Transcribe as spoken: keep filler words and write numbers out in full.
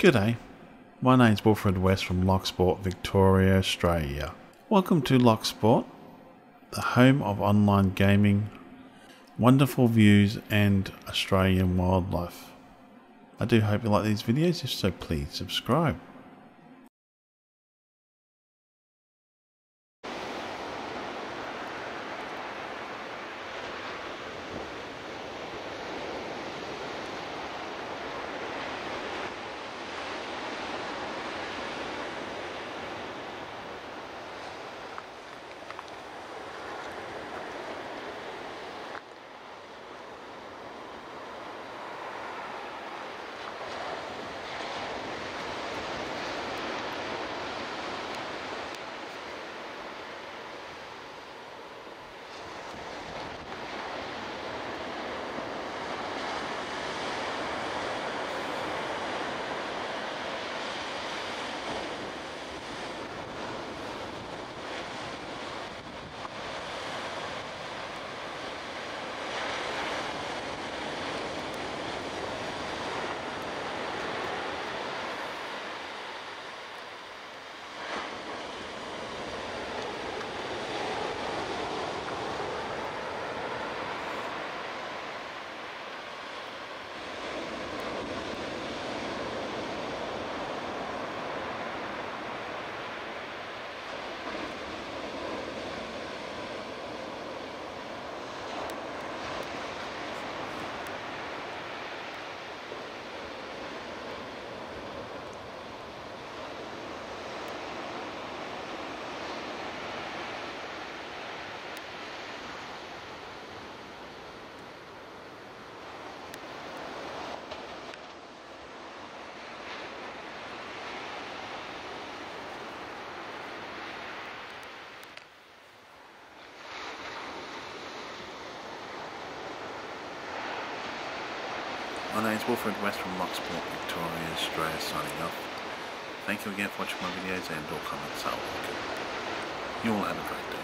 G'day, my name's Wilfred West from Loch Sport, Victoria, Australia. Welcome to Loch Sport, the home of online gaming, wonderful views and Australian wildlife. I do hope you like these videos, if so please subscribe. My name is Wilfred West from Loch Sport, Victoria, Australia, signing off. Thank you again for watching my videos and all comments. I'll like it. You all have a great day.